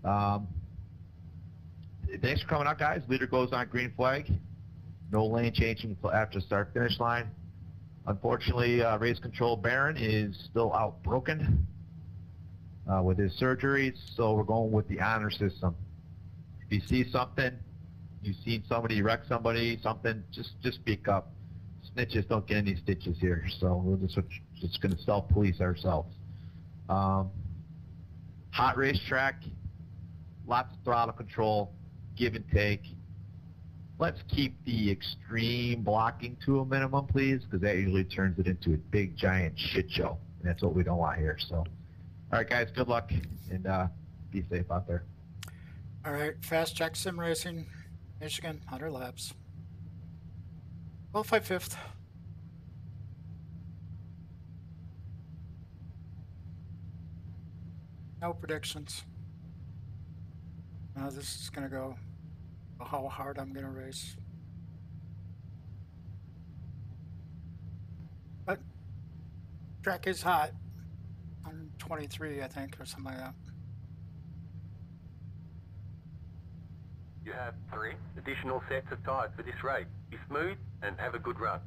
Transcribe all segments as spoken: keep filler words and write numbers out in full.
Um, thanks for coming out, guys. Leader goes on green flag. No lane changing until after start finish line. Unfortunately, uh, race control Baron is still out broken uh, with his surgeries, so we're going with the honor system. If you see something, you've seen somebody wreck somebody, something, just just speak up. Snitches don't get any stitches here, so we're just, just going to self-police ourselves. Um, hot racetrack, lots of throttle control, give and take. Let's keep the extreme blocking to a minimum, please, because that usually turns it into a big, giant shit show, and that's what we don't want here. So, all right, guys, good luck, and uh, be safe out there. All right, Fast Track Sim Racing, Michigan, one hundred laps. Qualified fifth. No predictions. Now this is going to go how hard I'm going to race. But track is hot. one twenty-three, I think, or something like that. You have three additional sets of tyres for this race. Be smooth and have a good run.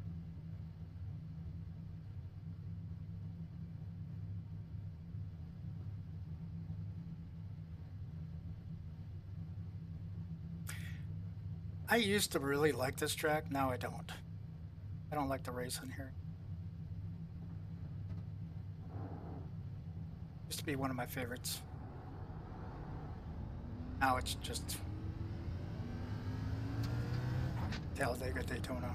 I used to really like this track. Now I don't. I don't like the race in here. Used to be one of my favorites. Now it's just Talladega, Daytona.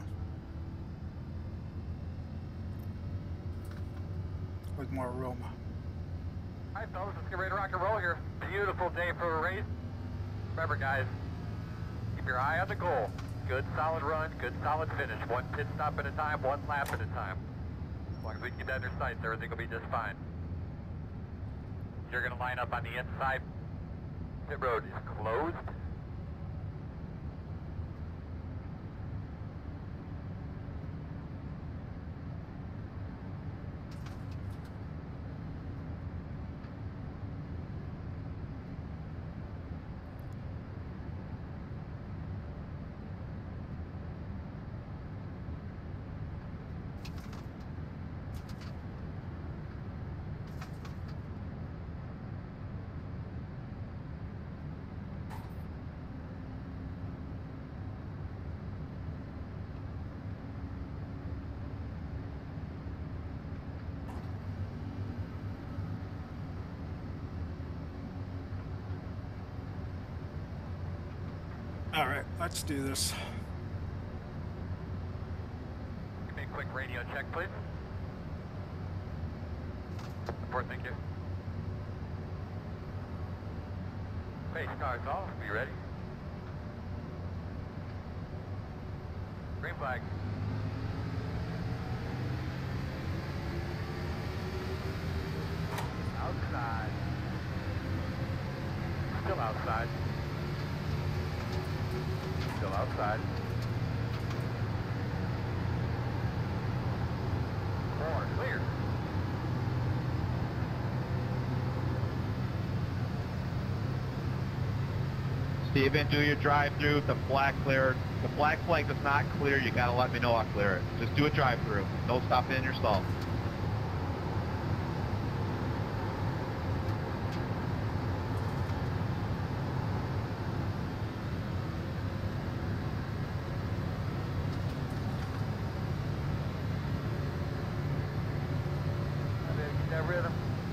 With more room. All right, fellas, let's get ready to rock and roll here. Beautiful day for a race. Remember, guys, keep your eye on the goal. Good solid run, good solid finish. One pit stop at a time, one lap at a time. As long as we keep that in our sights, everything will be just fine. You're going to line up on the inside. Pit road is closed. All right, let's do this. Give me a quick radio check, please. Report, thank you. Hey, stars off. Are you ready? Green flag. Outside. Still outside. Still outside. Four, clear. Steven, do your drive-through. The flag clear. The flag flag does not clear. You gotta let me know I clear it. Just do a drive-through. No stopping in your stall. Get that rhythm.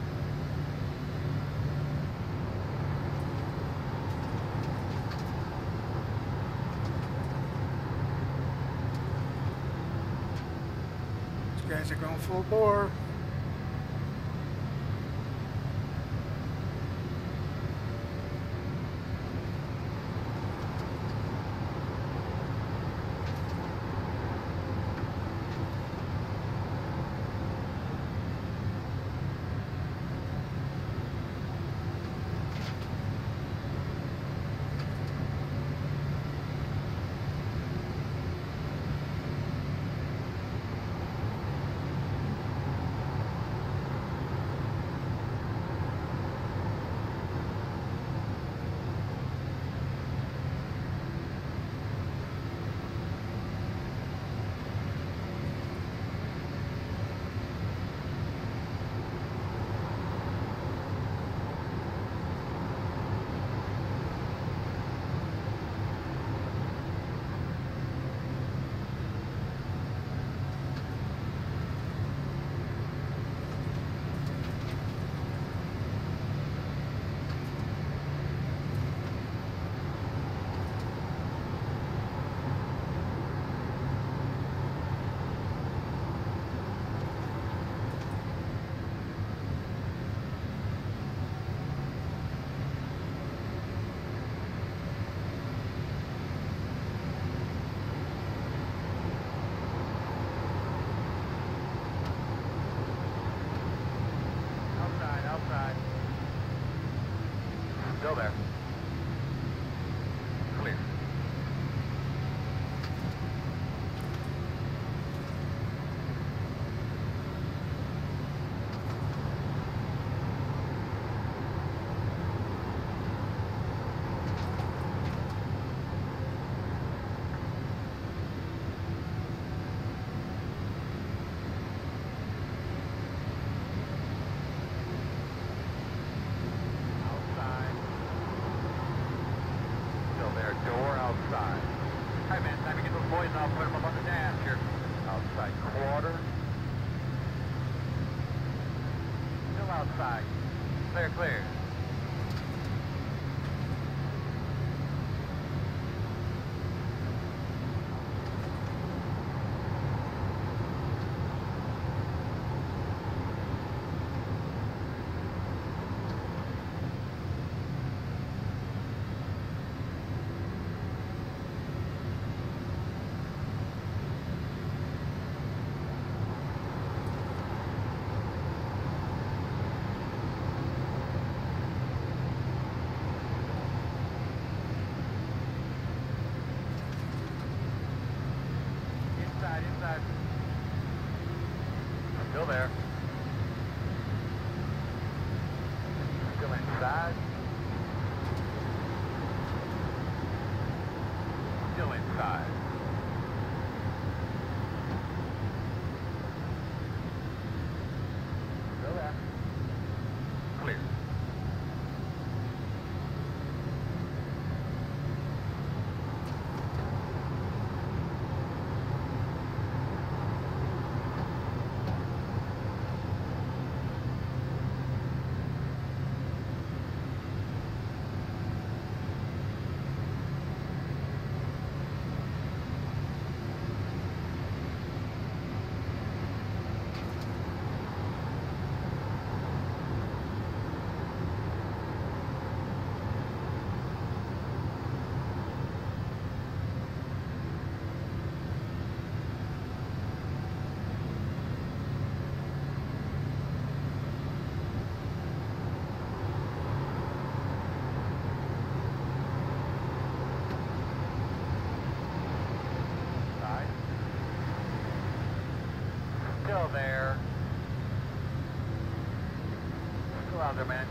These guys are going full bore. Still there. Clear. Outside. Still there. Door outside. All right, man. Time to get those boys out. Put them up on the dash here. Outside quarter. Still outside. Clear, clear. Inside, inside. Still there. Still inside. Still inside. Still there. Clear. Side. Still there. Still out there, man.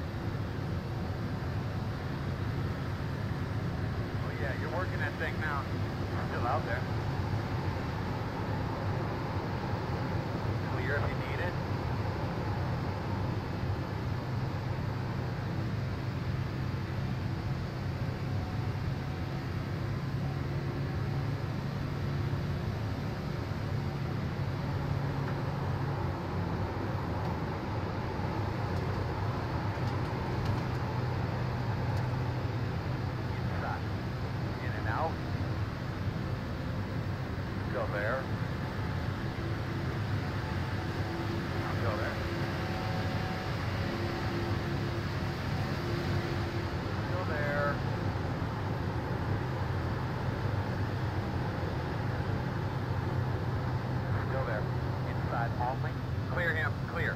Oh yeah, you're working that thing now. Still out there. Clear if you need it. Inside. In and out. Still there. Still there. Still there. Still there. Inside only. Clear him. Clear.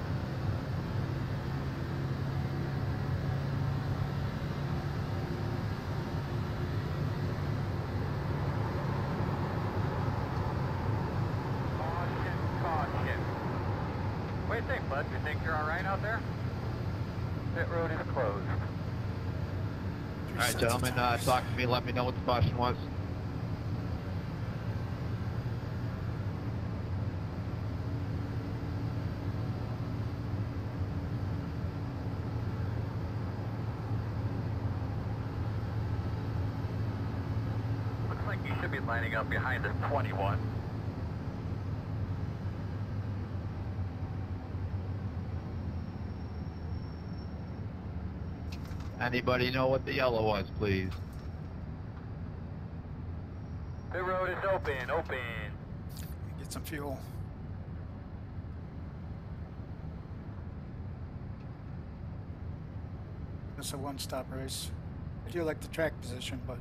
Caution, caution. What do you think, bud? You think you're all right out there? Pit road is closed. All right, gentlemen, uh, talk to me. Let me know what the caution was. Looks like you should be lining up behind this twenty-one. Anybody know what the yellow was, please? Pit road is open, open. Get some fuel. It's a one-stop race. I do like the track position, but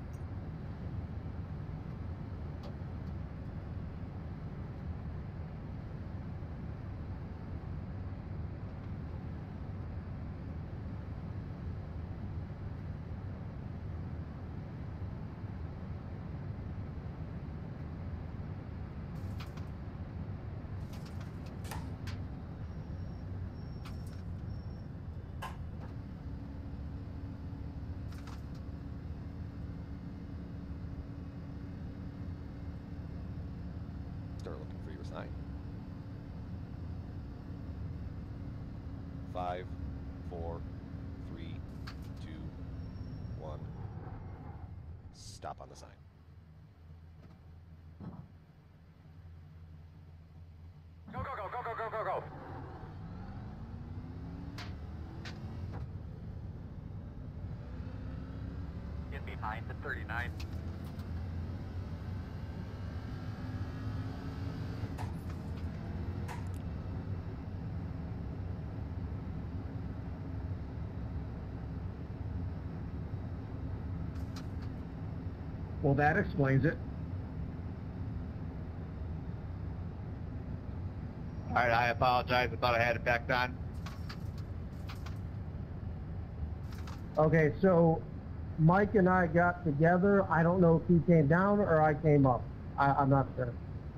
looking for your sign. Five, four, three, two, one. Stop on the sign. Go, go, go, go, go, go, go, go. Get behind the thirty-nine. Well, that explains it. All right, I apologize. I thought I had it back on. Okay, so Mike and I got together. I don't know if he came down or I came up. I, I'm not sure.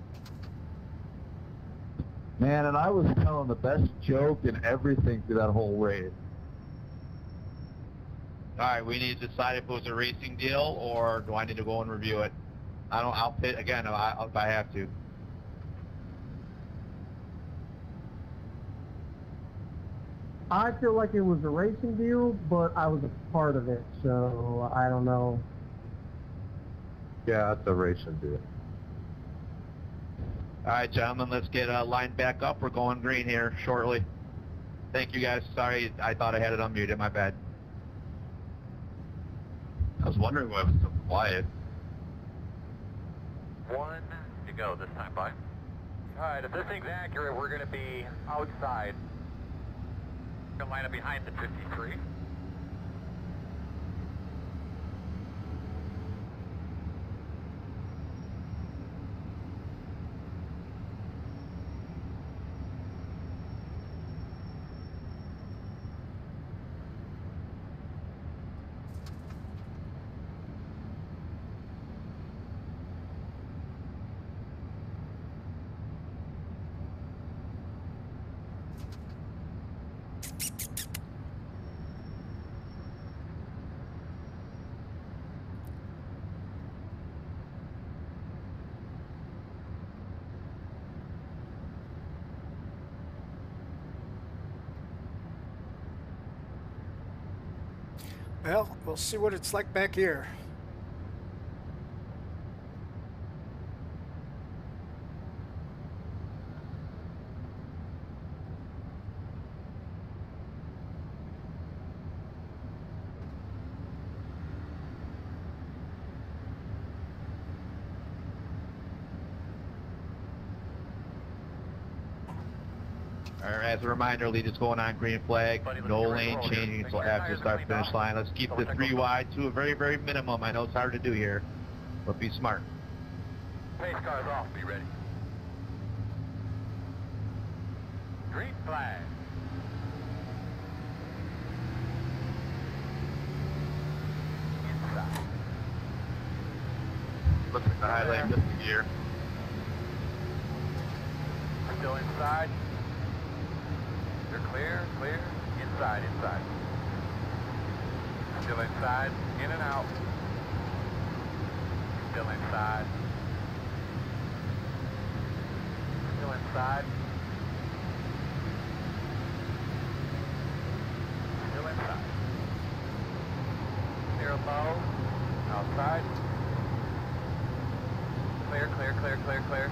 Man, and I was telling the best joke and everything through that whole raid. All right, we need to decide if it was a racing deal or do I need to go and review it? I don't. I'll pit again if I, if I have to. I feel like it was a racing deal, but I was a part of it, so I don't know. Yeah, it's a racing deal. All right, gentlemen, let's get uh, lined back up. We're going green here shortly. Thank you, guys. Sorry, I thought I had it unmuted. My bad. I was wondering why it was so quiet. One to go this time, bye. All right, if this thing's accurate, we're going to be outside. We're going to line up behind the fifty-three. Well, we'll see what it's like back here. As a reminder, lead is going on green flag. No lane changing until after start finish line. Let's keep the three wide to a very, very minimum. I know it's hard to do here, but be smart. Pace car's off. Be ready. Green flag. Inside. Looks like the high lane missed a gear. Still inside. You're clear, clear. Inside, inside. Still inside. In and out. Still inside. Still inside. Still inside. Clear low. Outside. Clear, clear, clear, clear, clear.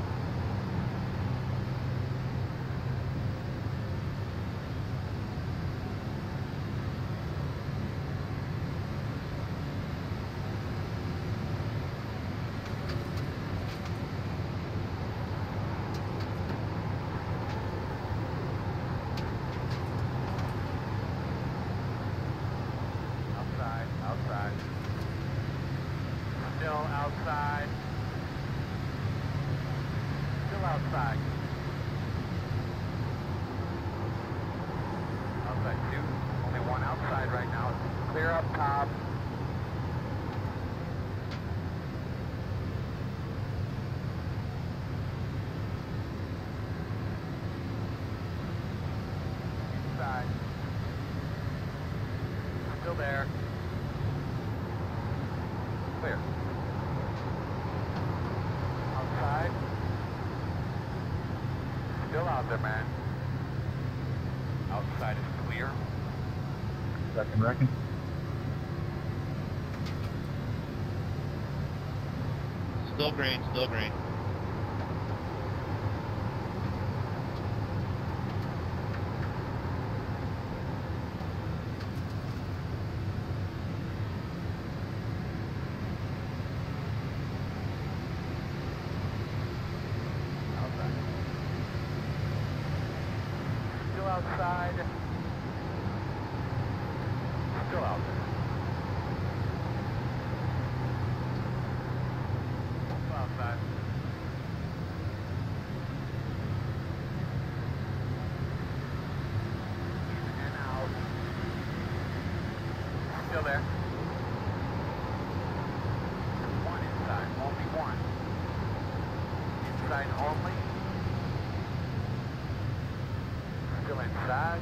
Outside. Still outside. Outside two. Only one outside right now. Clear up top. Inside. Still there. Clear. Outside. there, man. Outside is clear. Second reckon. Still green, still green. Outside. Still outside. Still out there. Still outside. In and out. Still there. One inside, only one. Inside only. Still inside.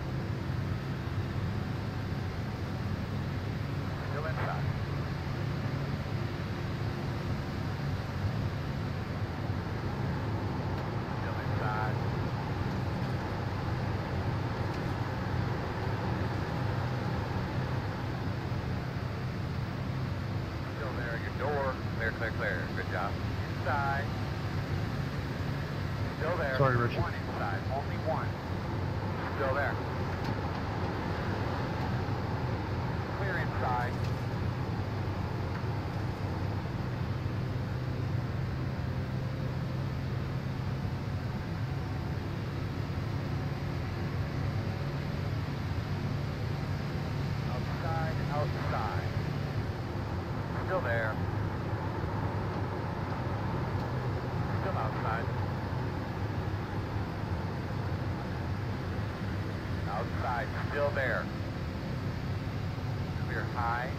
Still inside. Still inside. Still there, your door. Clear, clear, clear. Good job. Inside. Still there. Sorry, Richard. One inside, only one. Still there. Clear inside. Outside, outside. Still there. Still outside. Outside, still there. Clear high.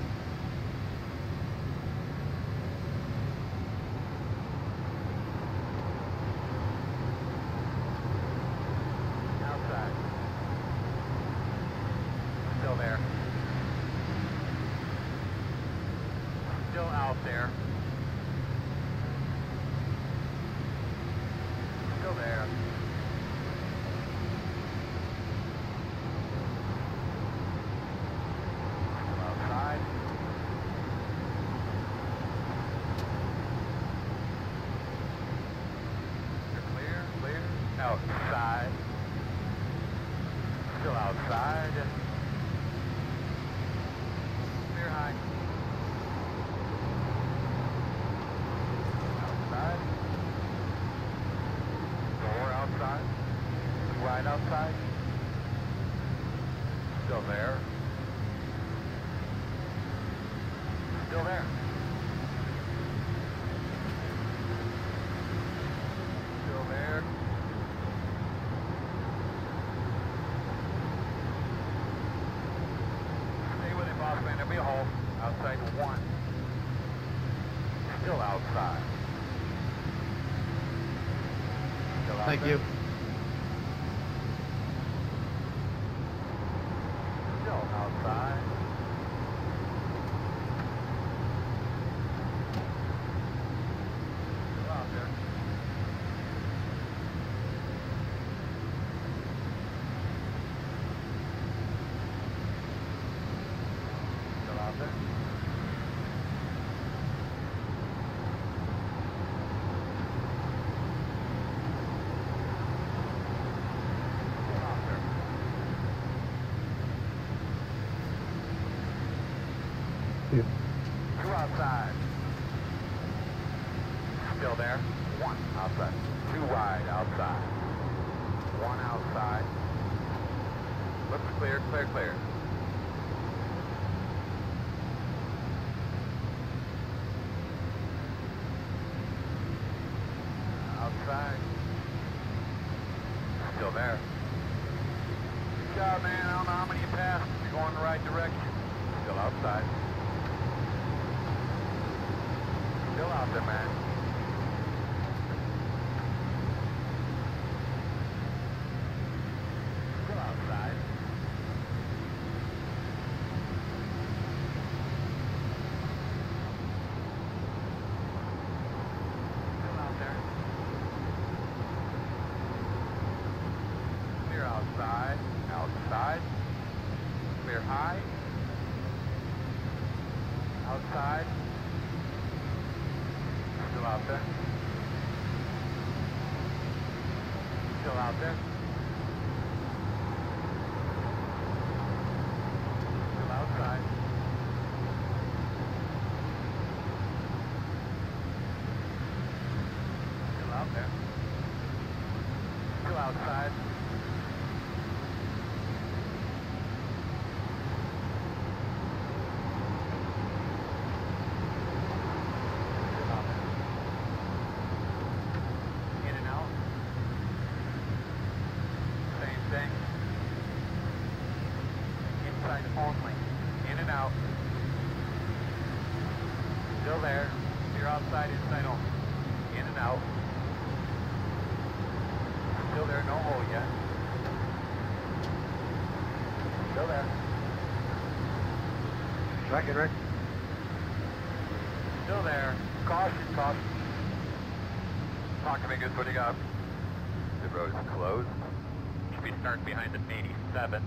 Outside. Still there. Still out there. Still there. Still outside. You're clear, clear. Outside. Still outside. Clear high. Outside. Door outside. Right outside. Still there. Still there. Still there. Stay with it, boss man. There'll be a hole. Outside one. Still outside. Still out Thank there. you. Still outside. Still out there. Still out there. Still out there. Two outside. Still there. One outside. Two wide outside. One outside. Looks clear, clear, clear. Outside. Still there. Good job, man. I don't know how many you passed. You're going the right direction. Still outside. Still out there, man. Still outside. Still out there. outside. Still out there. Still out there. Still outside. Still out there. Still outside. Still out there. In and out. Same thing. Inside only. In and out. Still there. You're outside, inside only. In and out. Still there, no hole yet. Still there. Track it, Rick. Still there. Caution, caution. Talk to me, good. What do you got? The road is closed. Should be starting behind the eighty-seven.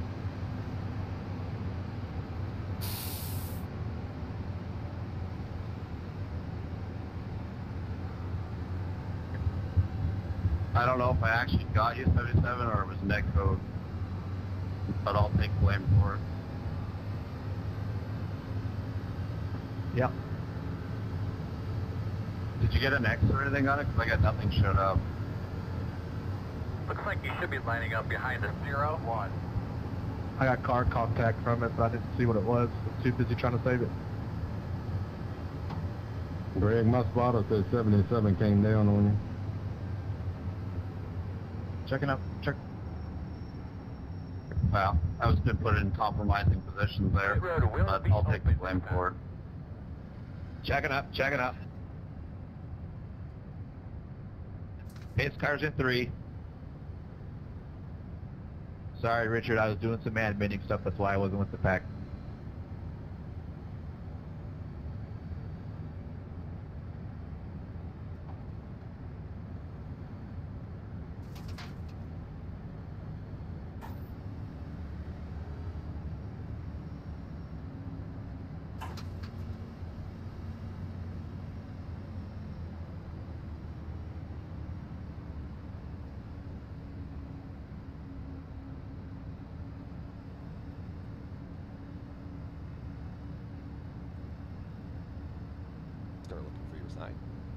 I don't know if I actually got you seventy-seven or it was net code, but I'll take blame for it. Yep. Did you get an X or anything on it? Because I got nothing showed up. Looks like you should be lining up behind the zero one. I got car contact from it, but I didn't see what it was. I was too busy trying to save it. Greg, my spotter said seventy-seven came down on you. Checking up. Check. Well, I was been put in compromising positions there, Pit road will but be I'll take the open blame this for it. Checking up. Checking up. Pace car's in three. Sorry, Richard. I was doing some admitting stuff. That's why I wasn't with the pack. Start looking for your sign.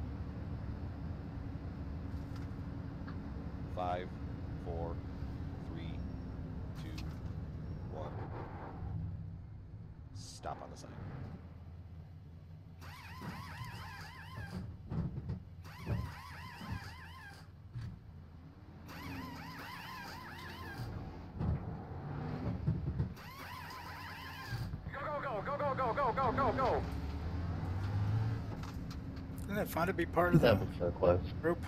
Five, four, three, two, one. Stop on the sign. Go, go, go, go, go, go, go, go, go. Isn't it fun to be part of the so close. group?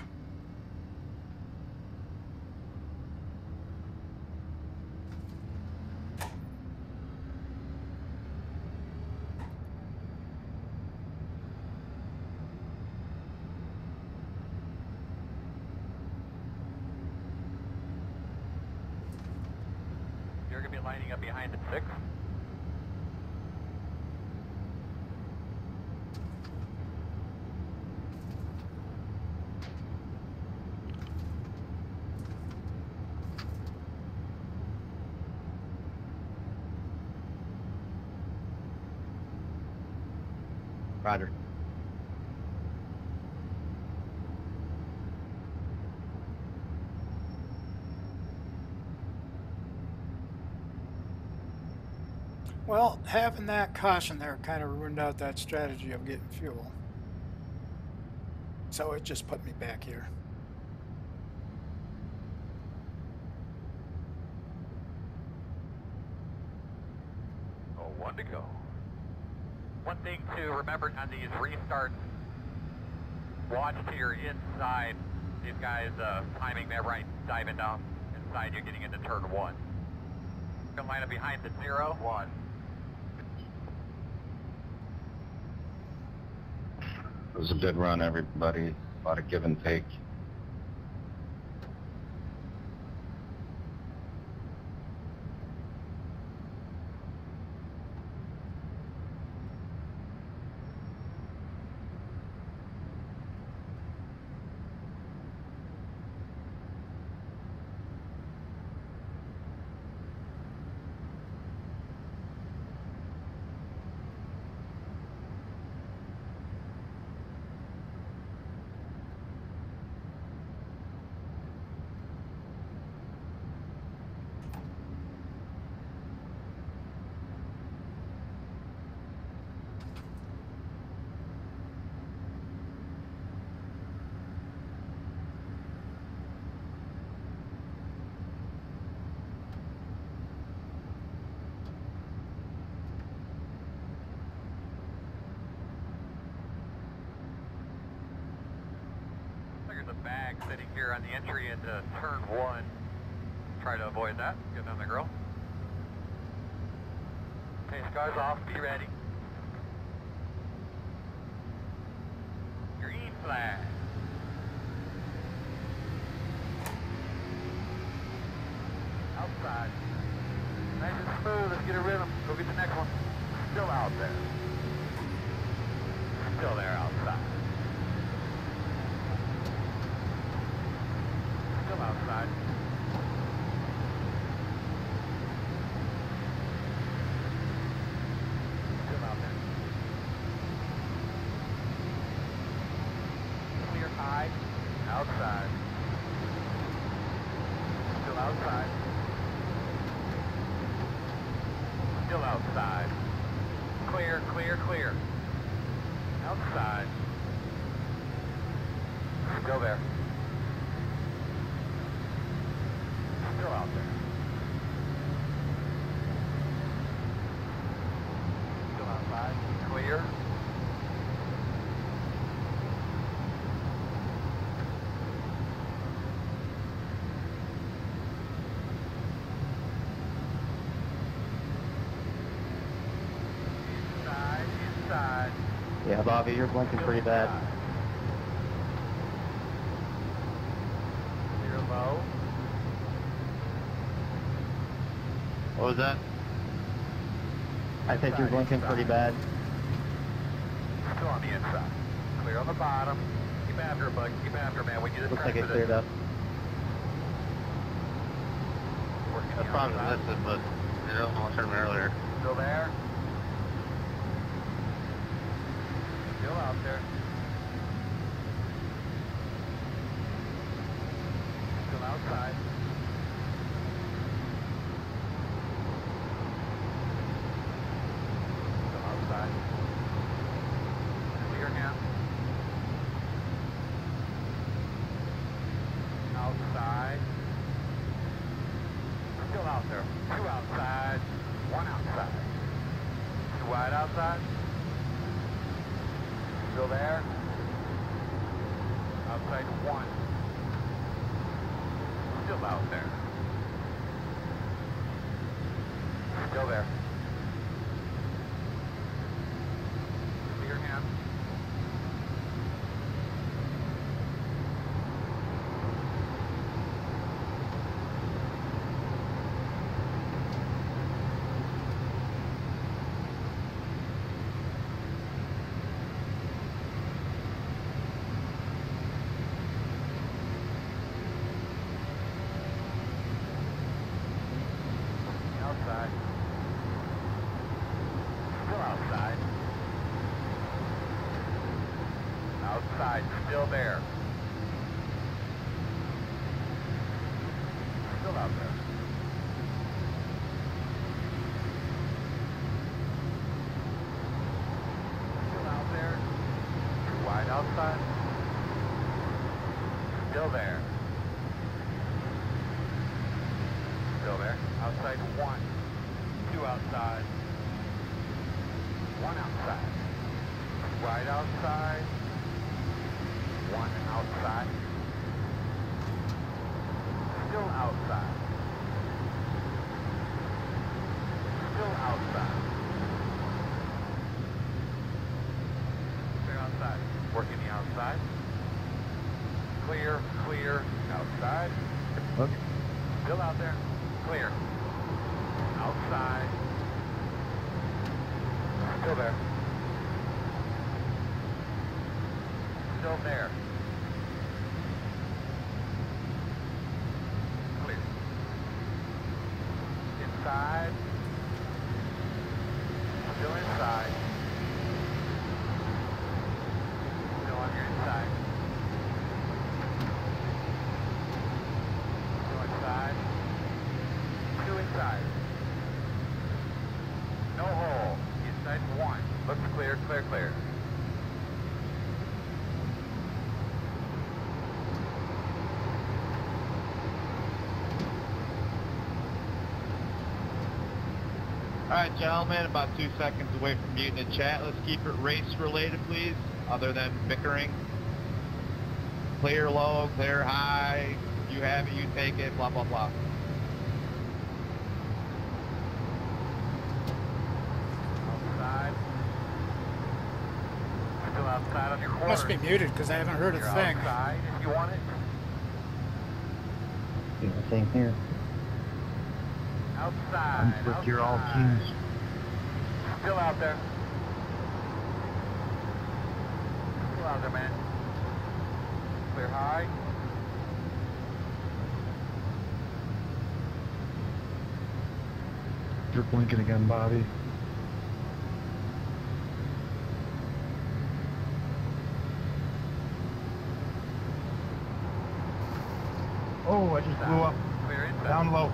You're going to be lining up behind the six. Roger. Well, having that caution there kind of ruined out that strategy of getting fuel. So it just put me back here. Oh, one to go. One thing to remember on these restarts, watch to your inside. These guys uh, timing that right, diving down inside you, getting into turn one. Gonna line up behind the zero, one. It was a good run, everybody. A lot of give and take. bag sitting here on the entry into turn one. Try to avoid that. Get on the girl. Pace cars off. Be ready. Green flag. Outside. Nice and smooth. Let's get a rhythm. Go get the next one. Still out there. Still there outside. Still outside. Still out there. Clear high. Outside. Still outside. Still outside. Clear, clear, clear. Outside. Still there. Still out there. Still outside. Clear. Inside, inside. Yeah, Bobby, you're blinking pretty bad. Clear low. What was that? I said you're blinking pretty bad. Still on the inside. Clear on the bottom. Keep after it, bud. Keep after it, man. We need to Looks like track it for cleared this. up. Working That's the probably outside. listed, but I don't know what happened earlier. Still there. Still out there. Still outside. Still outside. Clear again. Outside. Still out there. Two outside. One outside. Two wide outside. Still there. Outside one. Still out there. Still there. Clear again. Outside. Still outside. Outside, still there. Still out there. Still out there. Too wide outside. Still there. Still there. Outside one. Two outside. One outside. Right outside. One outside. Still outside. Still outside. Clear outside. Working the outside. Clear, clear, outside. Okay. Still out there. Clear. Outside. Still there. Still there. Clear. Inside. Still inside. Still on your inside. Still inside. Two inside. No hole. Inside one. Looks clear, clear, clear. Alright, gentlemen, about two seconds away from muting the chat. Let's keep it race related, please, other than bickering. clear low, clear high, you have it, you take it, blah, blah, blah. Outside. Still outside on your corner. Must be muted because I haven't heard a You're thing. outside if you want it. Do the same here. Outside. I'm with your all outside. teams. Still out there. Still out there, man. Clear high. You're blinking again, Bobby. Oh, I just blew up. Clear inside. Down low.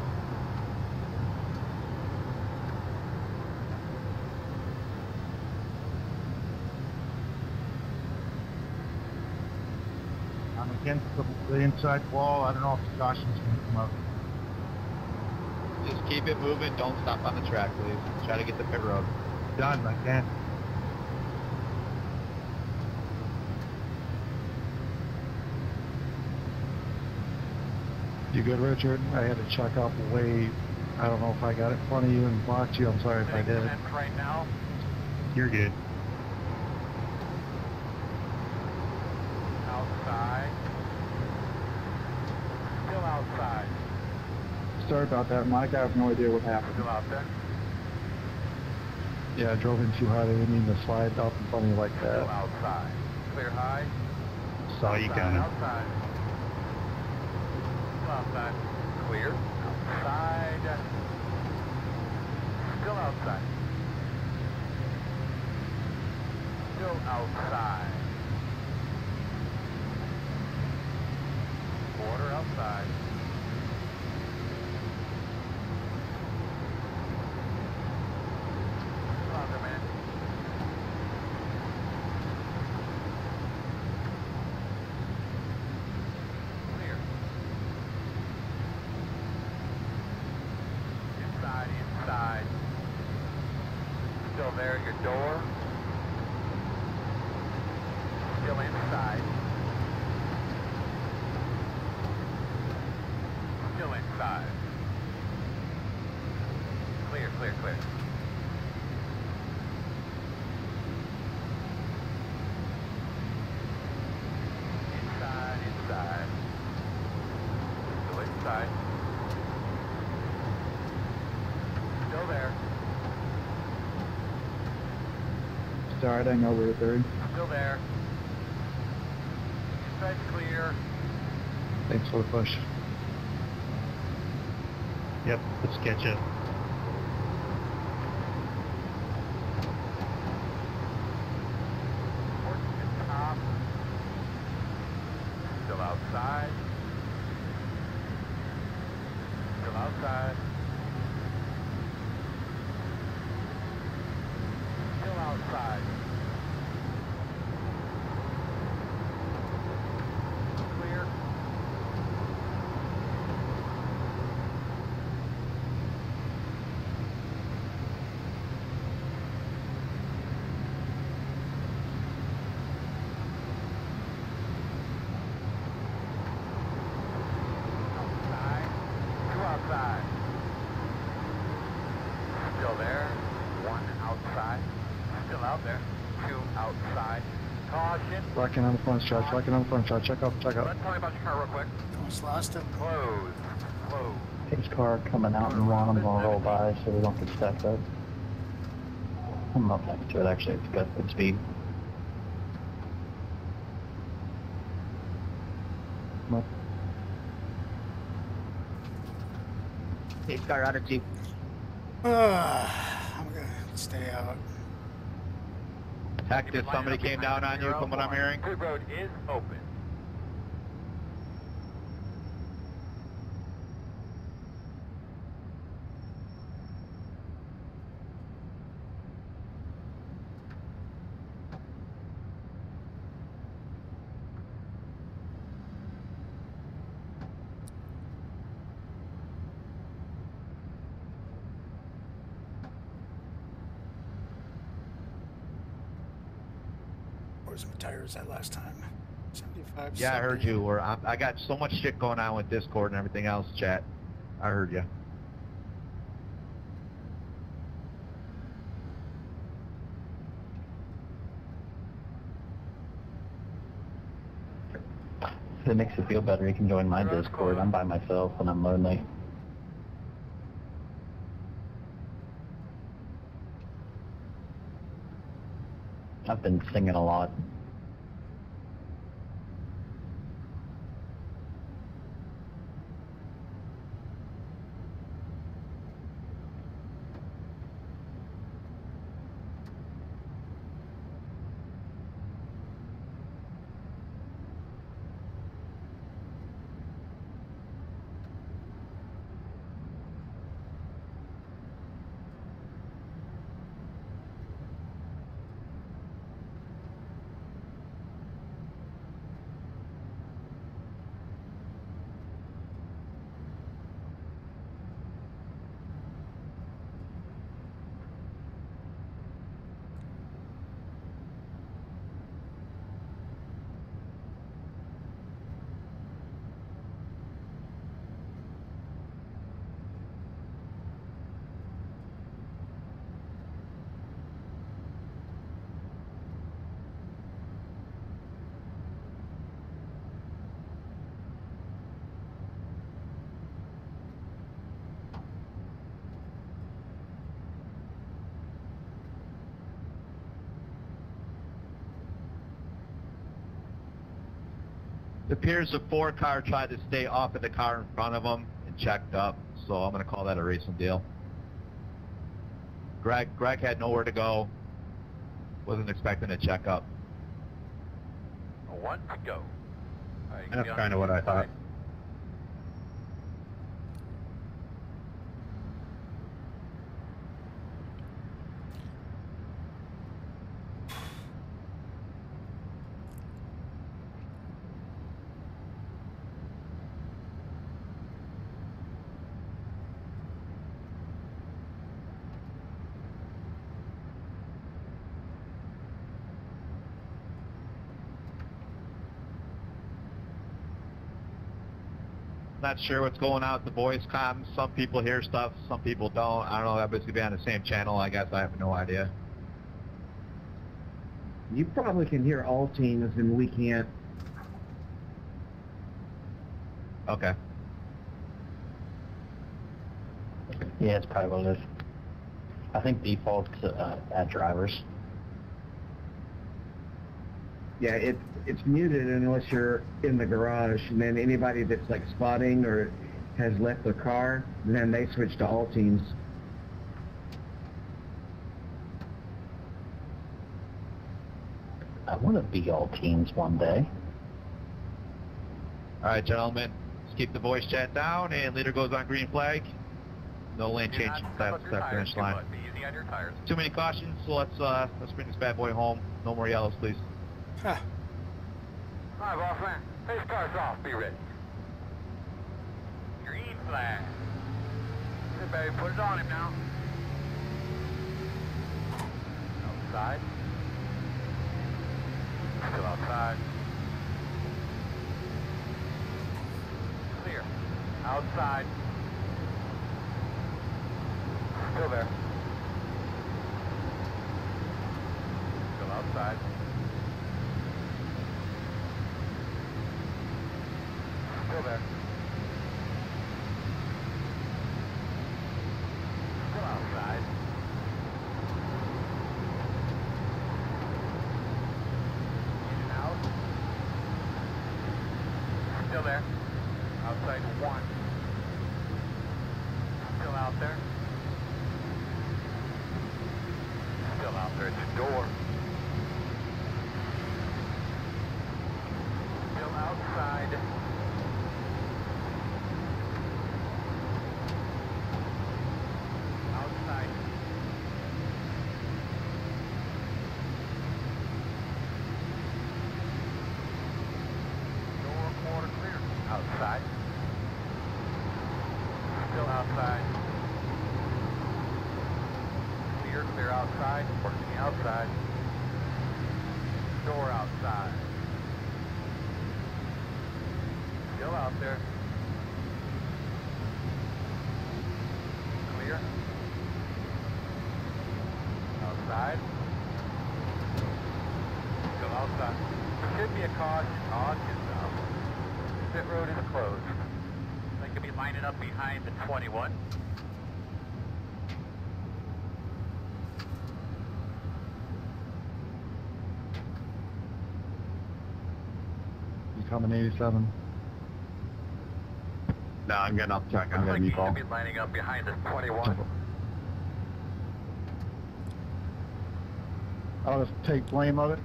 I'm against the, the inside wall. I don't know if the caution's going to come up. Just keep it moving, don't stop on the track, please. Try to get the pit road. Done, I can't. You good, Richard? I had to check up way. I don't know if I got it in front of you and blocked you. I'm sorry if I did. Right now. You're good. Outside. Still outside. Sorry about that, Mike. I have no idea what happened. Still out there. Yeah, I drove in too hard. I didn't mean to slide up in front of you like Still that. outside. Clear high. Saw you Outside, got it. Outside. Still outside. Clear. Outside. Still outside. Still outside. Quarter outside. Still out there, man. Clear. Inside, inside. Still there at your door. Still inside. Still inside. Clear, clear, clear. Inside, inside. Still inside. Still there. Sorry, I know we were third. Still there. Inside's clear. Thanks for the push. Yep, let's catch up. Horton at top. Still outside. Still outside. Still outside. Clear. Outside. Two outside. Still there. One outside. Still out there. Two outside. Caution. Rocking on the front stretch, rocking on the front stretch. Check up, check up. Let's tell me about your car real quick. Almost lost it. Close. Close. His car coming out and one, I'm gonna roll by so we don't get stacked up. I'm up next to it actually, it's got good speed. Come up. Hey, car out of Jeep. I'm gonna stay out. Heck, if somebody came down on you from what I'm hearing. Pit road is open. Where's my tires at last time? seventy-five. Yeah, I heard you. Or I, I got so much shit going on with Discord and everything else, chat. I heard you. If it makes you feel better, you can join my Discord. I'm by myself and I'm lonely. I've been singing a lot. It appears the Ford car tried to stay off of the car in front of him and checked up, so I'm going to call that a racing deal. Greg, Greg had nowhere to go. Wasn't expecting to check up. One to go. All right, That's get on kind of the what I inside. thought. Not sure what's going on with the voice comms. Some people hear stuff, some people don't. I don't know. Everybody's gonna be on the same channel. I guess I have no idea. You probably can hear all teams and we can't. Okay. Yeah, it's probably what it is. I think default uh, at drivers. Yeah, it, it's muted unless you're in the garage, and then anybody that's like spotting or has left their car, then they switch to all teams. I want to be all teams one day. All right, gentlemen. Let's keep the voice chat down, and leader goes on green flag. No lane Do change not inside step up the your start tires finish too line. much. Be easy on your tires. Too many cautions, so let's uh let's bring this bad boy home. No more yellows, please. Huh. All right, boss man. Face car's off. Be ready. Green flag. Hey, baby, put it on him now. Outside. Still outside. Clear. Outside. Still there. Still outside. Still there. Still outside. In and out. Still there. Outside one. Still out there. Still out there at the door. Still outside. Outside. Door quarter clear. Outside. Still outside. Clear, clear outside. Working the outside. Door outside. Still out there. Clear. Outside. Go outside. There should be a caution on yourself. Pit road is closed. They could be lining up behind the twenty-one. You coming eighty-seven? No, I'm getting off track. I'm Looks like gonna you be should call. be lining up behind the twenty-one. I'll just take blame of it.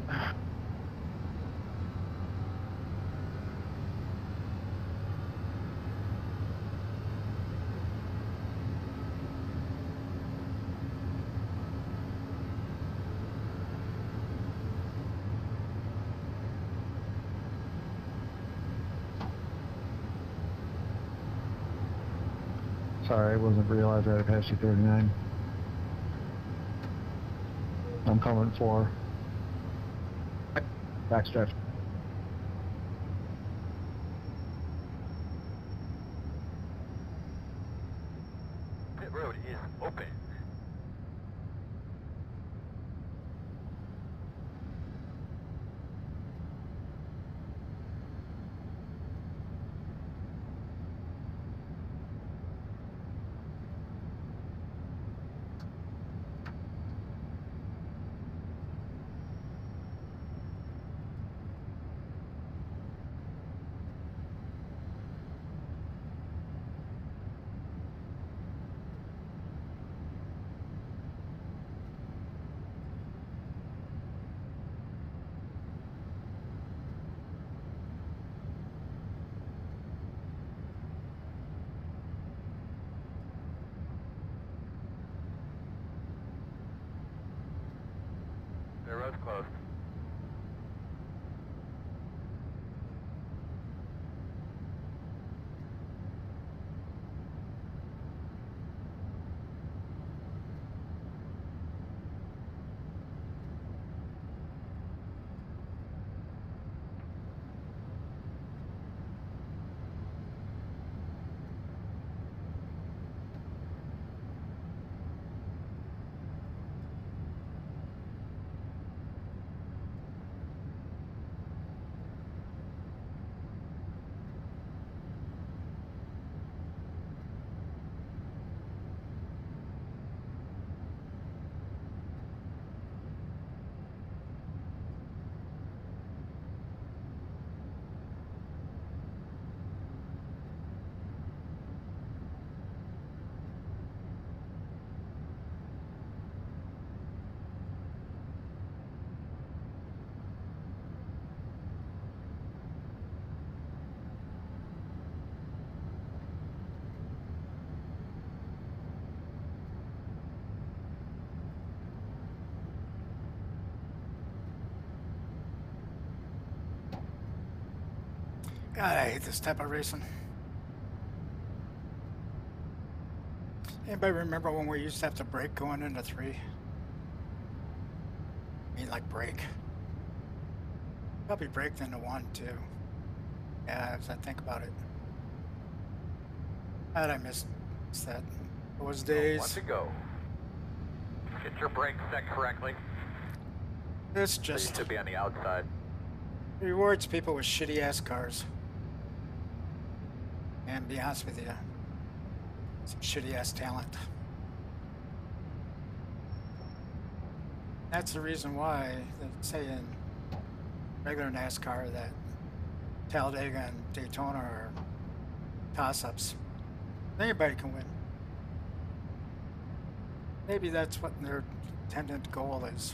Sorry, I wasn't realizing I had passed you thirty-nine. I'm coming four. Backstretch. Pit road is open. The road's closed. God, I hate this type of racing. Anybody remember when we used to have to brake going into three? I mean, like brake. Probably braked into one, too. Yeah, as I think about it. God, I missed that. Those days. One to go. Get your brakes set correctly. It's So just you should be on the outside. rewards people with shitty ass cars. And be honest with you, some shitty ass talent. That's the reason why they say in regular NASCAR that Talladega and Daytona are toss-ups. Anybody can win. Maybe that's what their intended goal is.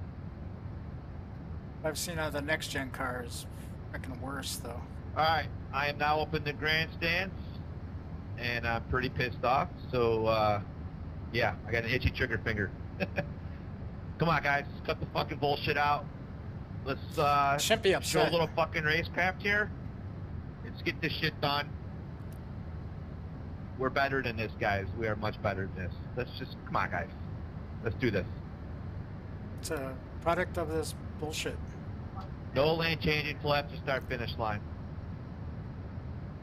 I've seen how the next-gen car is freaking worse, though. Alright, I am now up in the grandstands, and I'm pretty pissed off, so, uh, yeah, I got an itchy trigger finger. Come on, guys, cut the fucking bullshit out. Let's, uh, Shouldn't be show upset. a little fucking racecraft here. Let's get this shit done. We're better than this, guys. We are much better than this. Let's just, come on, guys. Let's do this. It's a product of this bullshit. No lane changing till after start finish line.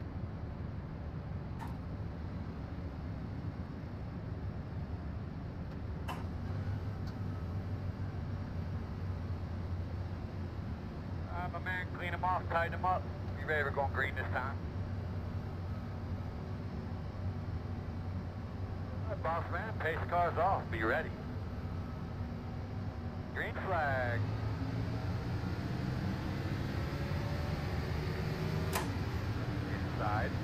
Alright, my man, clean them off, tighten them up. You ready for going green this time? Alright, boss man, pace cars off. Be ready. Green flag. Inside.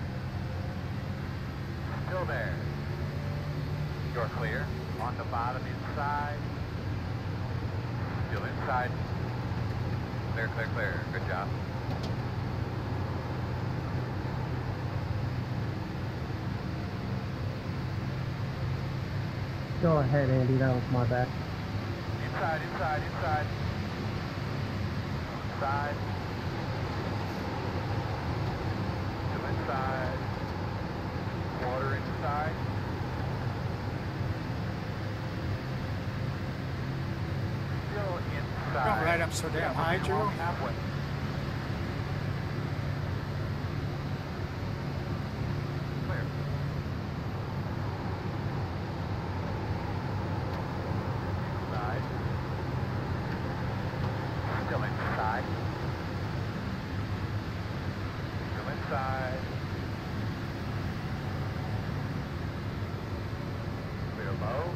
Still there. You're clear. On the bottom inside. Still inside. Clear, clear, clear. Good job. Go ahead, Andy. That was my bad. Inside, inside, inside. Inside. Still inside. Water inside. Still inside. Don't ride up so damn high, Drew. Halfway. Clear. Inside. Still inside. Still inside. Clear low.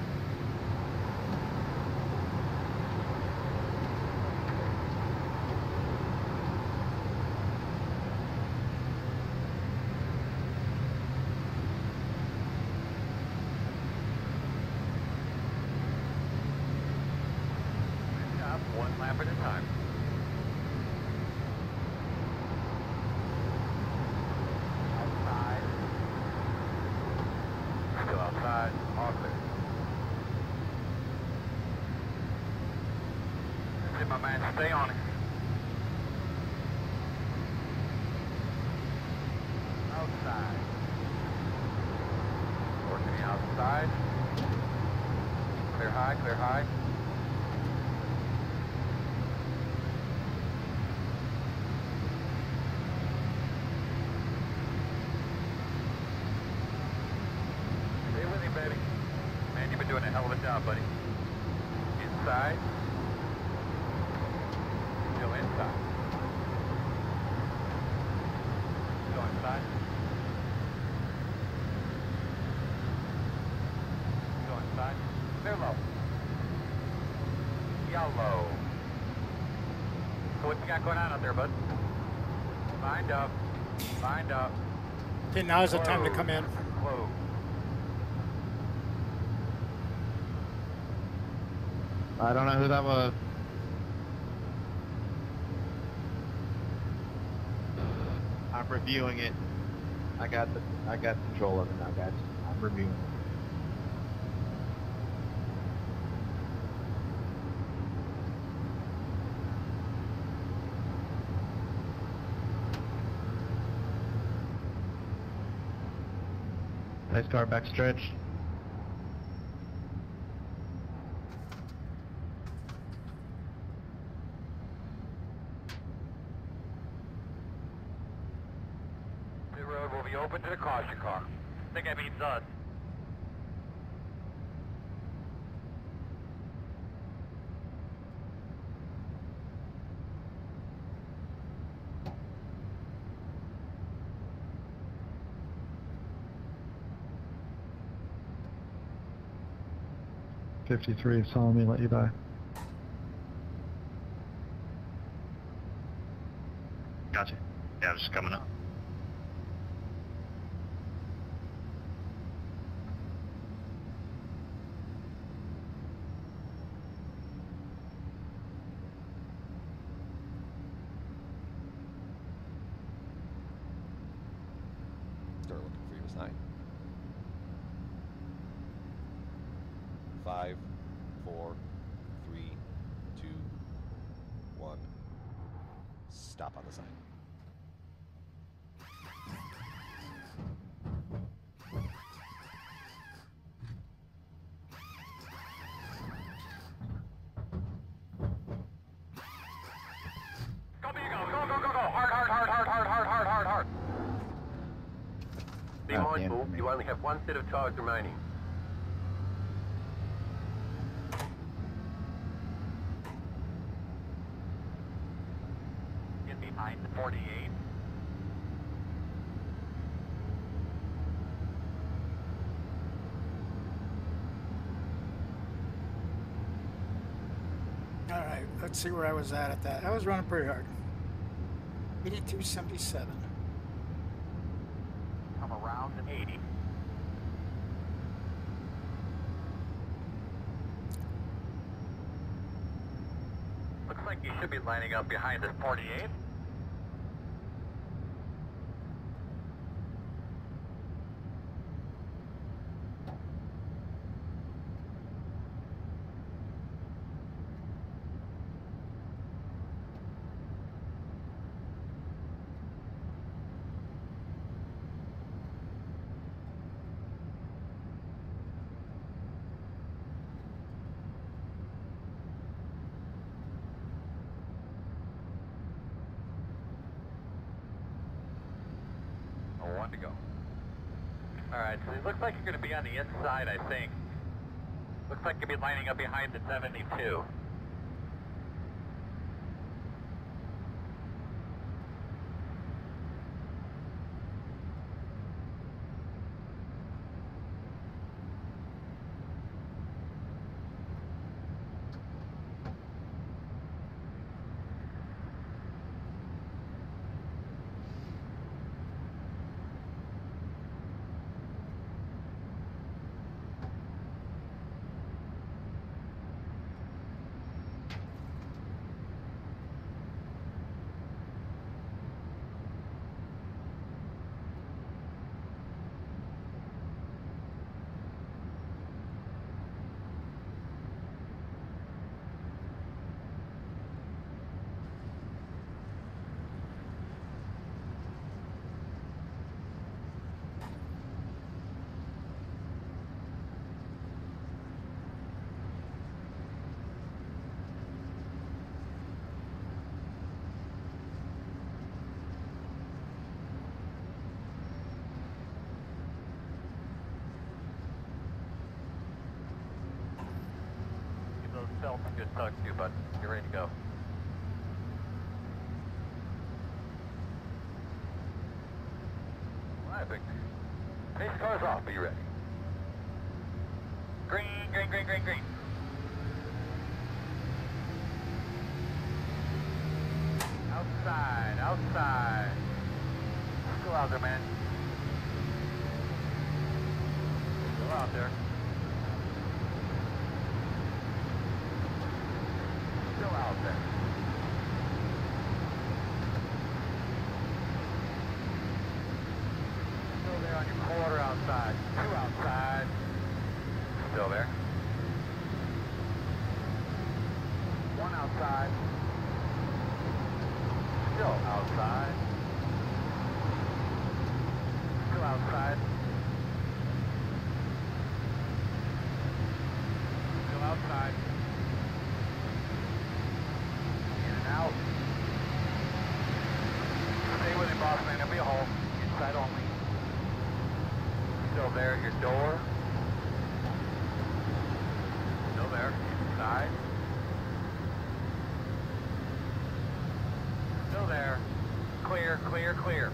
Good job, one lap at a time. Outside. Still outside. All clear. That's it, my man. Stay on it. Outside. Working the outside. Clear high, clear high. Stay with him, baby. Man, you've been doing a hell of a job, buddy. Inside. Still inside. Still inside. Still inside. Clear low. Yellow. So what you got going on out there, bud? Lined up. Lined up. Okay, now's the time to come in. Whoa. I don't know who that was. I'm reviewing it. I got the I got control of it now, guys. I'm reviewing it. Nice car back stretch. The road will be open to the caution car. I think that means us. fifty-three is telling me let you die. Gotcha. Yeah, I was just coming up. Start looking for your sign. Five, four, three, two, one. Stop on the sign. Go, Migo! Go, go, go, go! Hard, hard, hard, hard, hard, hard, hard, hard, hard! Be God mindful, damn it. you only have one set of charge remaining. get behind the forty-eight. All right, let's see where I was at at that. I was running pretty hard. eighty-two seventy-seven. Come around to eighty. Looks like you should be lining up behind this forty-eight. One to go. Alright, so it looks like you're going to be on the inside, I think. Looks like you'll be lining up behind the seventy-two. Belts a good tug too, bud. You're ready to go. Alright, Victor. Pace car's off. Are you ready? Green, green, green, green, green. Outside, outside. Still out there, man. Still out there. Still out there. Still there on your quarter outside. Two outside. Still there. One outside. Still outside. Still outside. Still outside. In and out. Stay with him, boss man. There'll be a hole. Inside only. Still there at your door. Still there. Inside. Still there. Clear, clear, clear.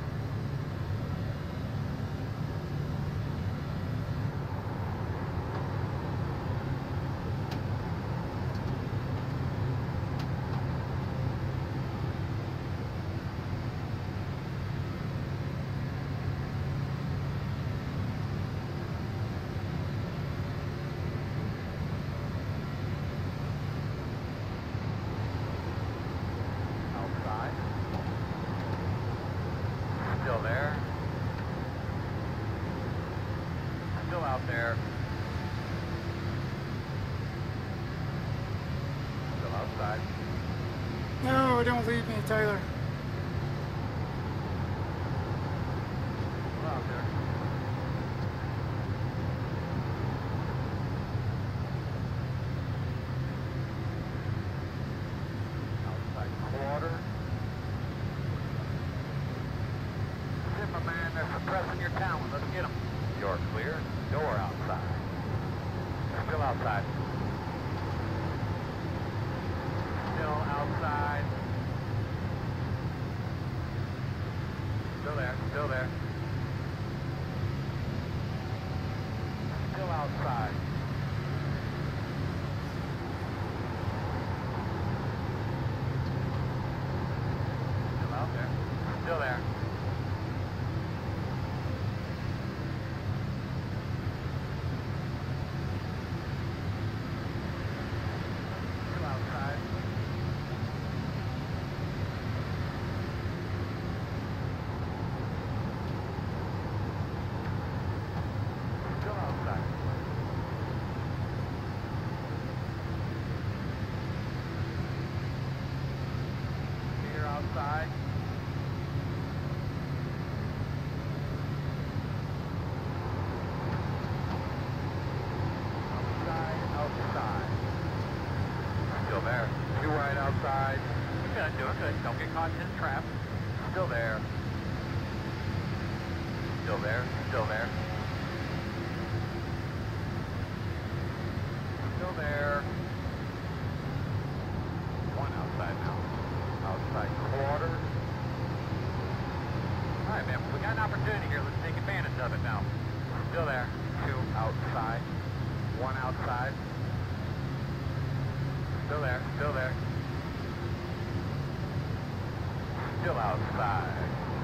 Still there. Still out there. Still outside. No, don't leave me, Tyler. Still out there. Outside quarter. My man, they're suppressing your talent. Let's get them. You're clear. Door outside. Still outside. Still outside. Still there. Still outside. Still out there. Still there. Still outside. Still outside. Clear outside. Outside, outside. Still there. Two right outside. You're good, doing good. Don't get caught in his trap. Still there. Still there. Still there. Still there. One outside now. Outside quarter. Alright, man. We got an opportunity here. Let's take advantage of it now. Still there. Two outside. One outside. Still there. Still there. Still outside.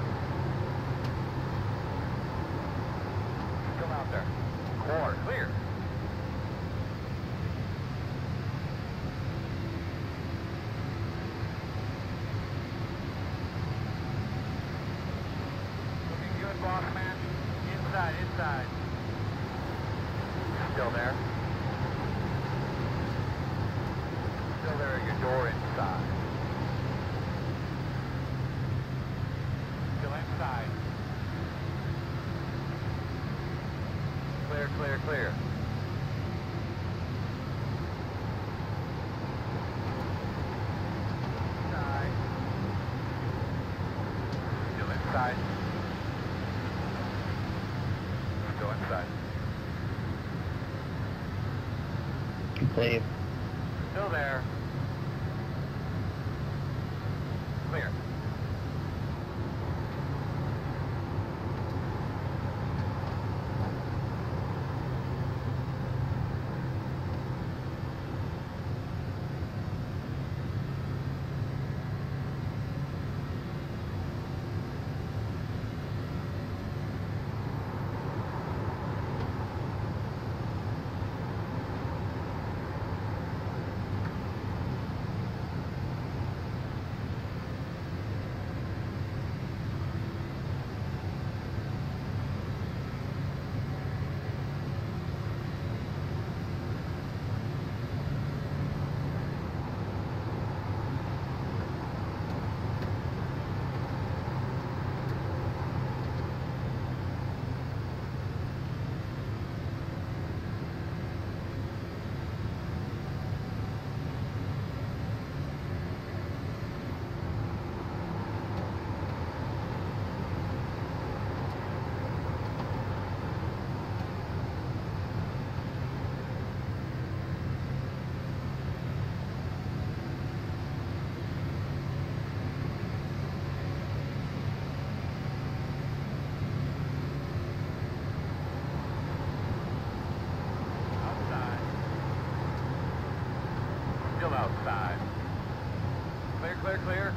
Still out there. Quarter. Clear. Looking good, boss man. Inside, inside. Still there. Still there at your door inside. Still inside. Clear, clear, clear. Inside. Still inside. Still inside. Save. Still there. Clear. Still outside. Clear, clear, clear.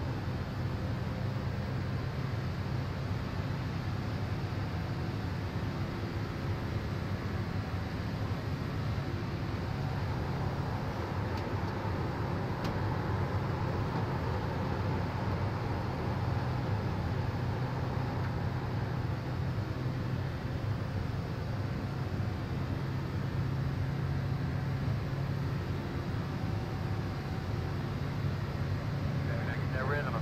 That rhythm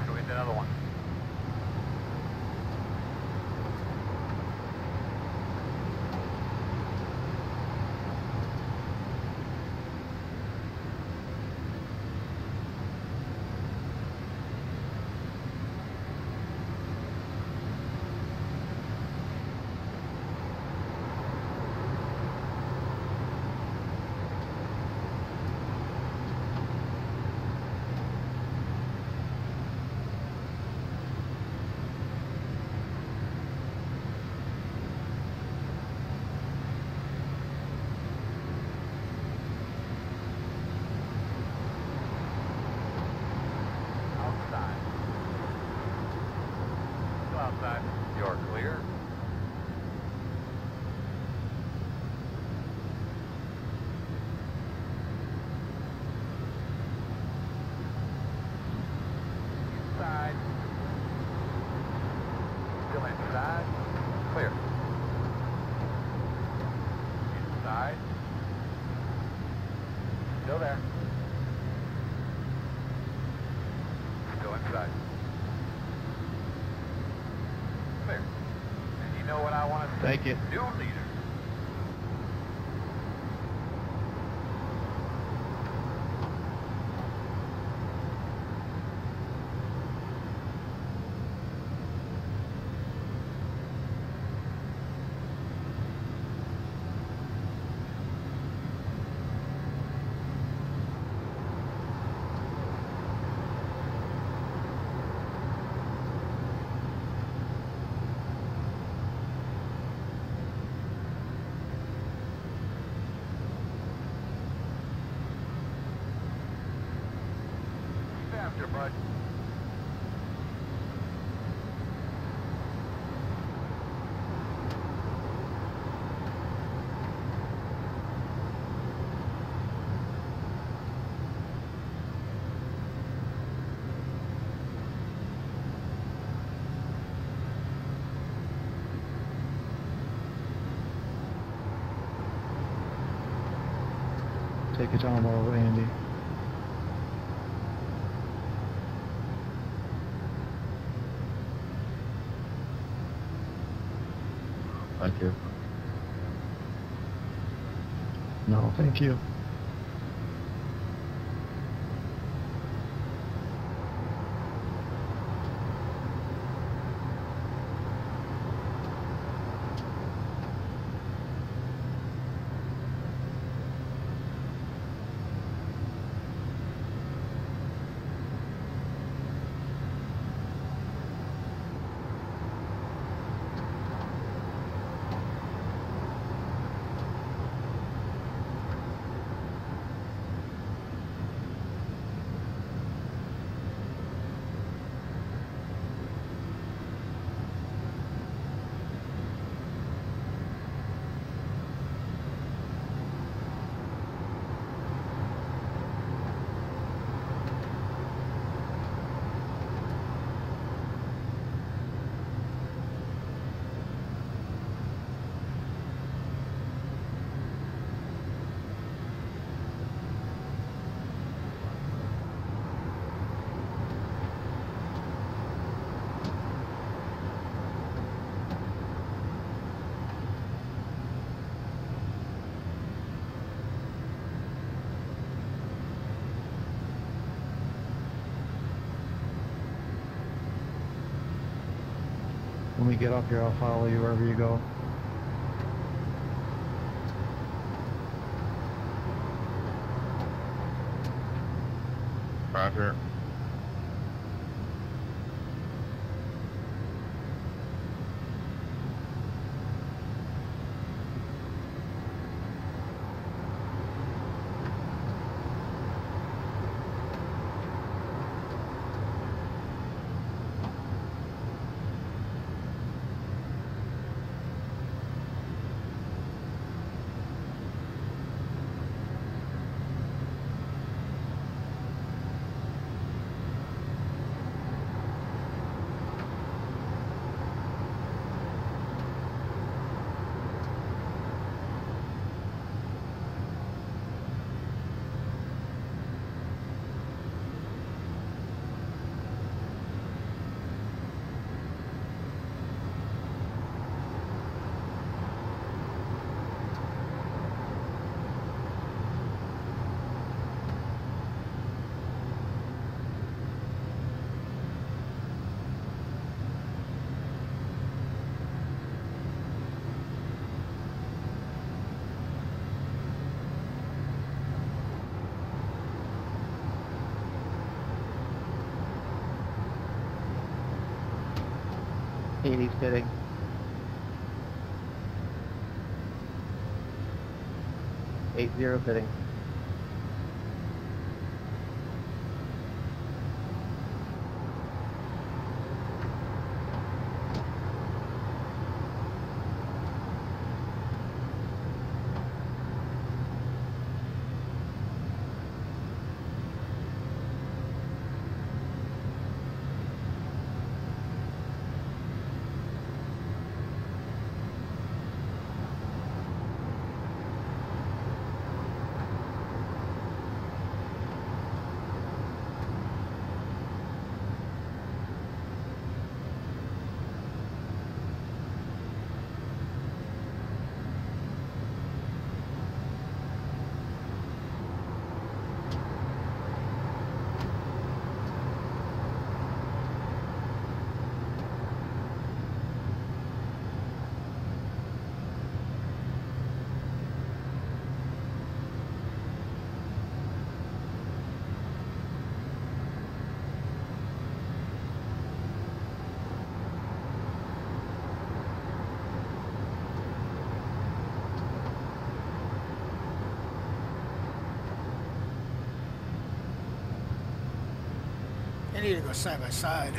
Thank you. New leader. After, bud. Take your time over, Andy. Thank you. No, thank you. When we get up here, I'll follow you wherever you go. Roger. eighty fitting. Eight zero fitting. need to go side by side.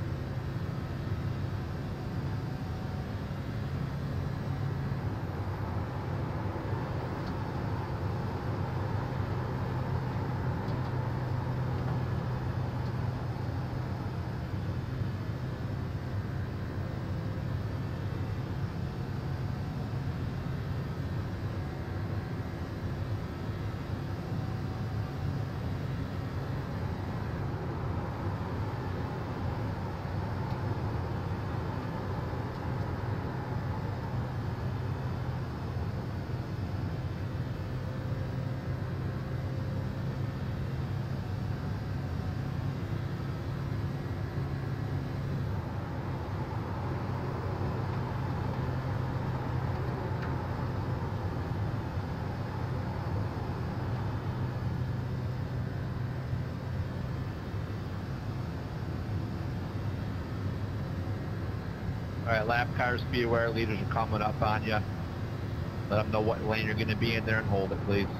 All right, lap cars, be aware, leaders are coming up on you. Let them know what lane you're going to be in there and hold it, please.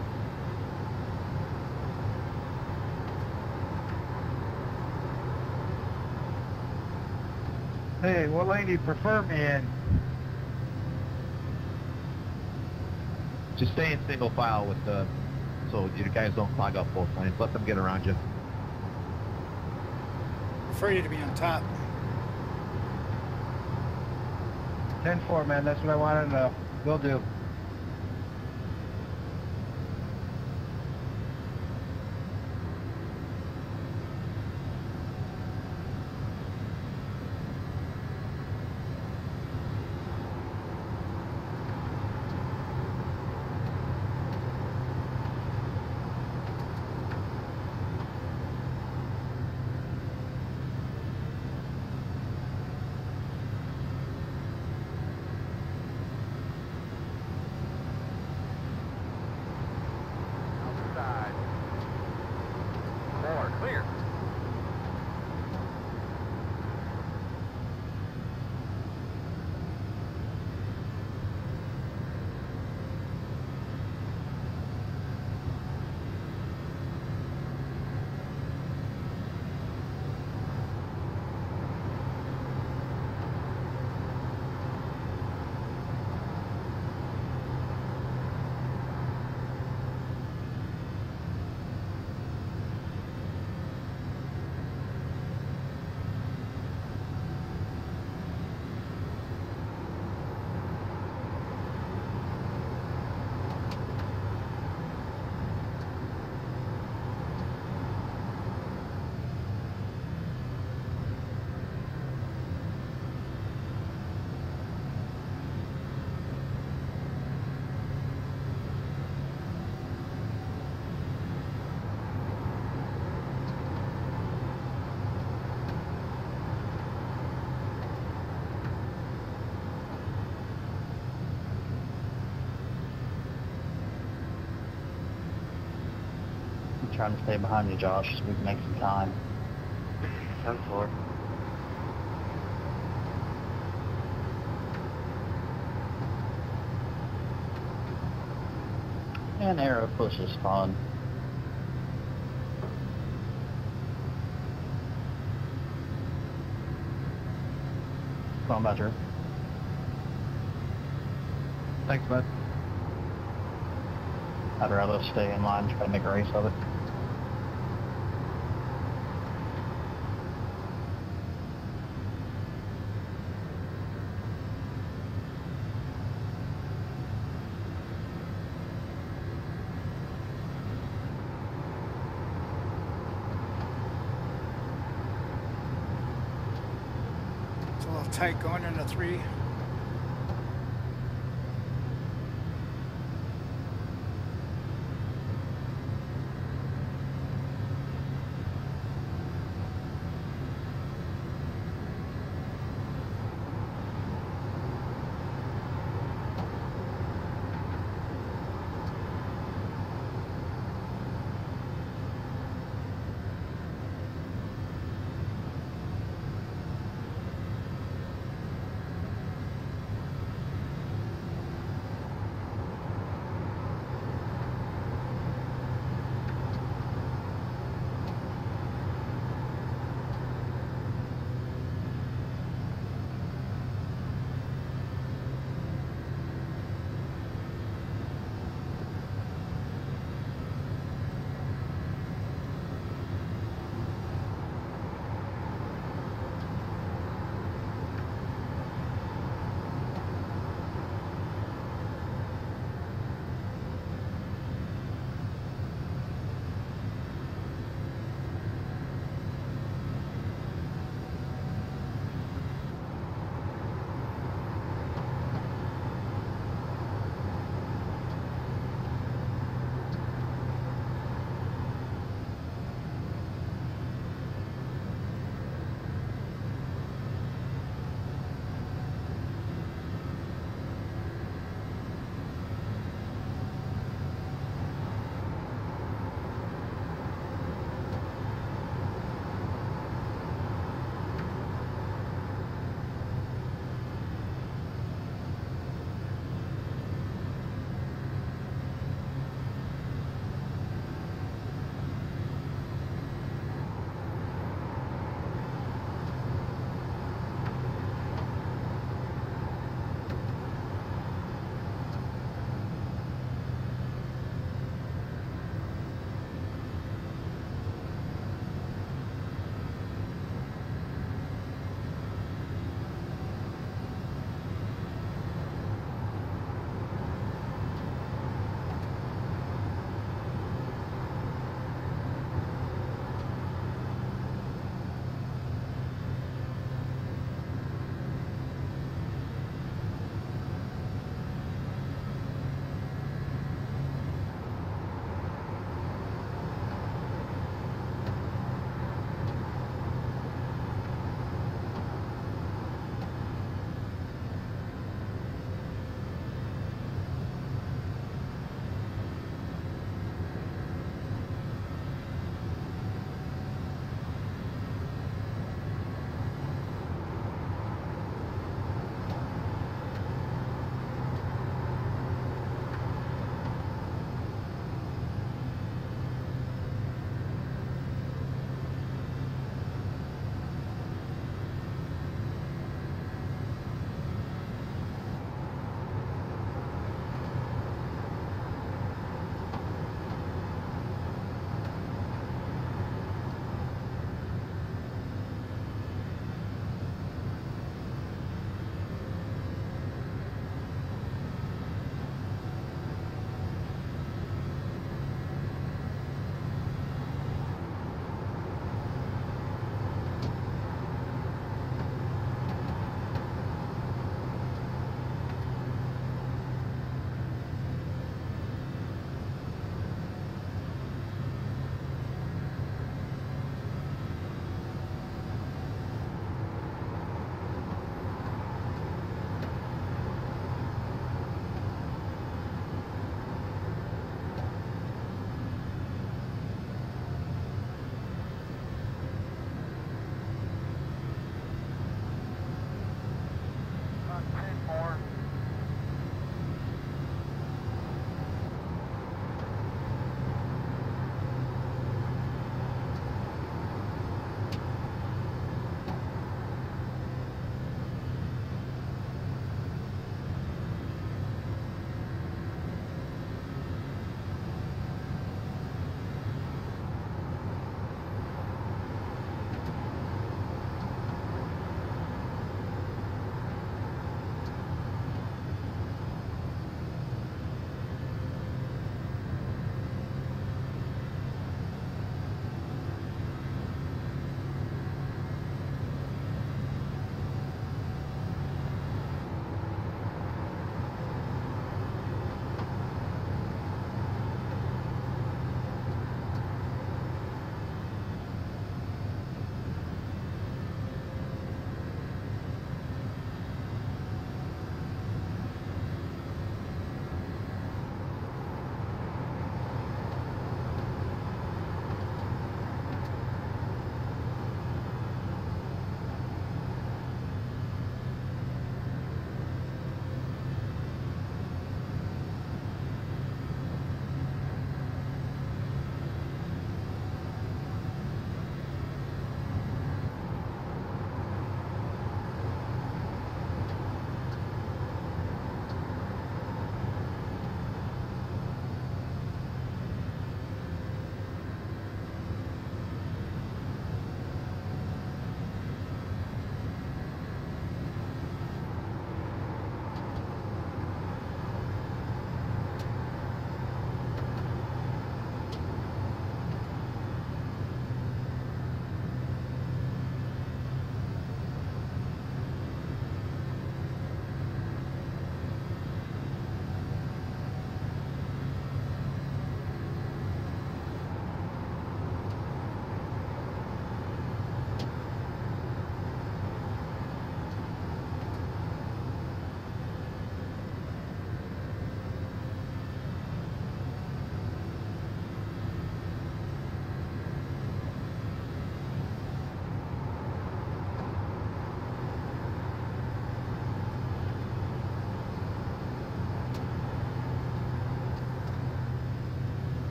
Hey, what lane do you prefer me in? Just stay in single file with the, so you guys don't clog up both lanes. Let them get around you. Prefer you to be on top. ten four, man, that's what I wanted to know. Will do. Outside. Four, clear. I'm trying to stay behind you, Josh, so we can make some time. ten four. And arrow push is fun. Come on, Badger. Thanks, bud. I'd rather stay in line and try to make a race of it. It's a little tight going into three.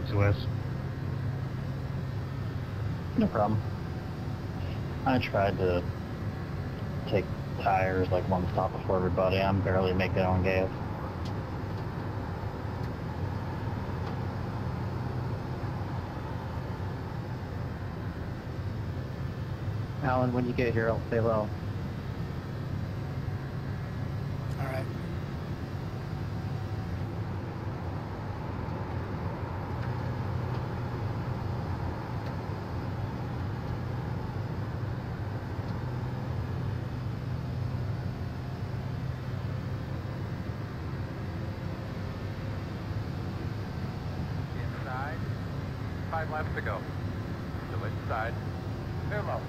Thanks, Wes. No problem. I tried to take tires like one stop before everybody. I'm barely making it on gas. Alan, when you get here, I'll say hello. All right. Inside. Five laps to go. Still inside. Clear low.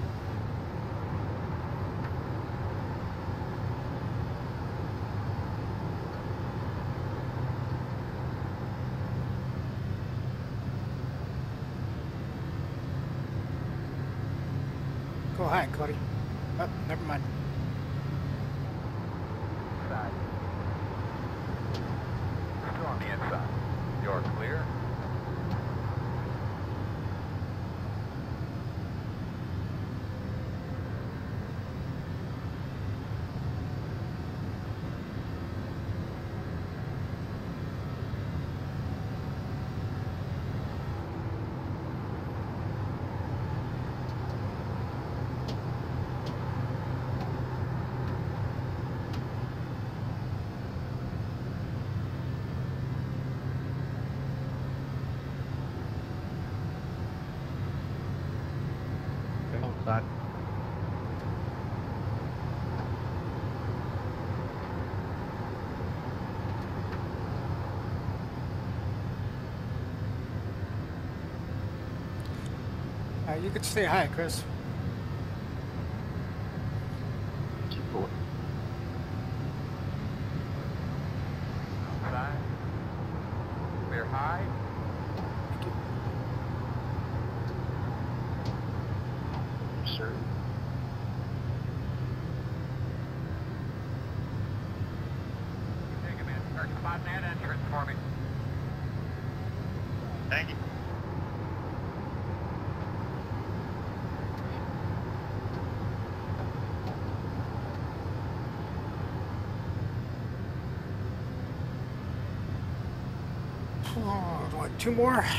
Go ahead, Cody. Oh, never mind. Inside. Still on the inside. You're clear. Side. Uh, you could say hi, Chris. Outside. Clear high. Thank you. Sure. Take a minute. Start spotting that entrance for me. Thank you. Oh, what, two more? Two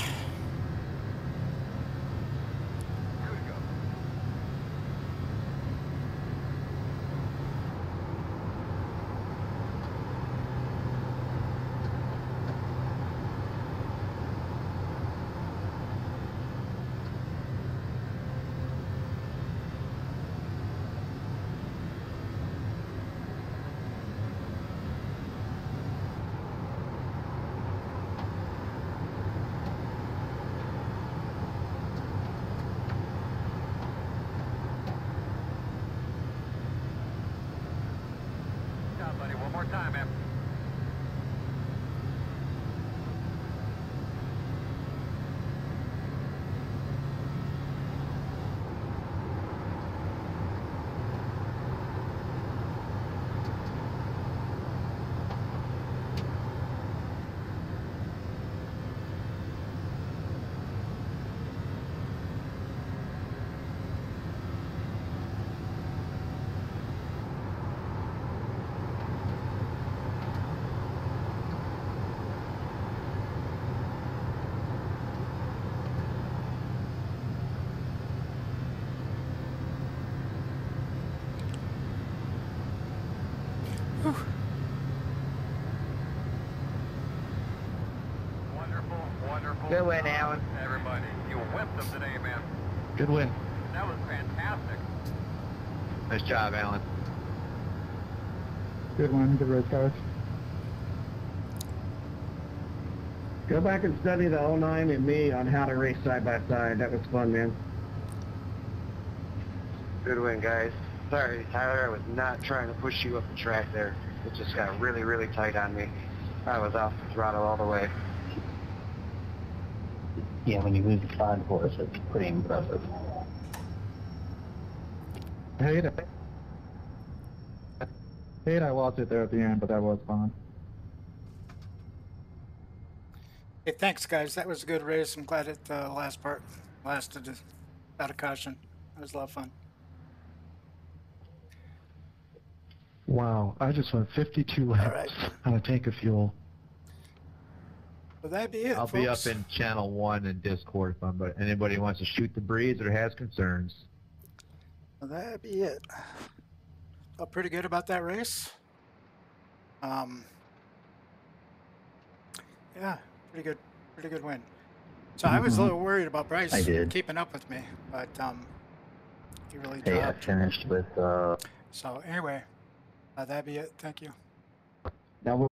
to go. Down, buddy. One more time, man. Wonderful, wonderful. Good win, job, Alan. Everybody, you whipped them today, man. Good win. That was fantastic. Nice job, Alan. Good one. Good race, guys. Go back and study the oh nine and me on how to race side by side. That was fun, man. Good win, guys. Sorry, Tyler, I was not trying to push you up the track there. It just got really, really tight on me. I was off the throttle all the way. Yeah, when you lose the side force, it's pretty impressive. Hate it. Hate I lost it there at the end, but that was fun. Hey, thanks, guys. That was a good race. I'm glad it uh, last part lasted out of caution. That was a lot of fun. Wow, I just went fifty-two laps right. on a tank of fuel. Well, that'd be it, I'll folks. be up in channel one in Discord if I'm, but anybody wants to shoot the breeze or has concerns. Well, that'd be it. Felt pretty good about that race. Um, yeah, pretty good, pretty good win. So I was a little worried about Bryce I did. keeping up with me, but um, he really Hey, I dropped. finished with uh So anyway, uh, that'd be it. Thank you. Now